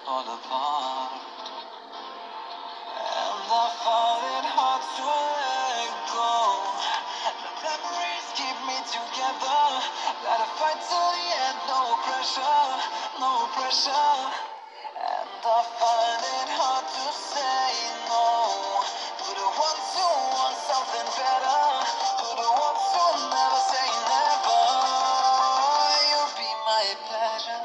all apart. And I find it hard to let go. The memories keep me together. Gotta fight till the end, no pressure, no pressure. And I find it hard to say no to the ones who want something better, to the ones who never say never. You'll be my pleasure.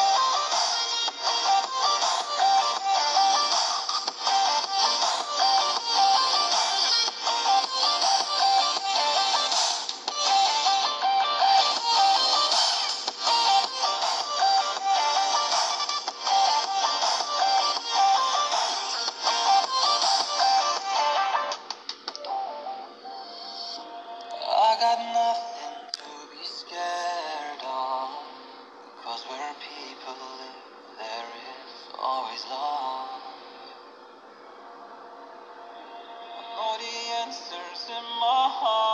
I got nothing to be scared of, 'cause where people live, there is always love. I know the answers in my heart.